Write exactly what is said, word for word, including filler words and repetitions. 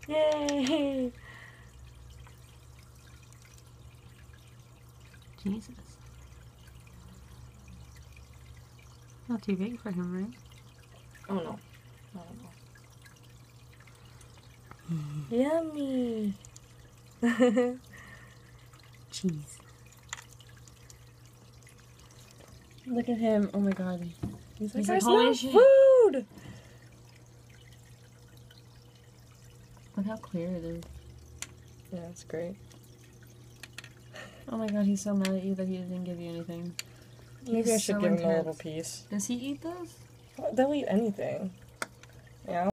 Yay! Jesus. Not too big for him, right? Oh no. Not at all. Yummy! Cheese. Look at him. Oh my god. He's like, He's I like, smell holy shit. food! Look how clear it is. Yeah, it's great. Oh my god, he's so mad at you that he didn't give you anything. Maybe He's I should so give him a little intense. piece. Does he eat those? They'll eat anything. Yeah.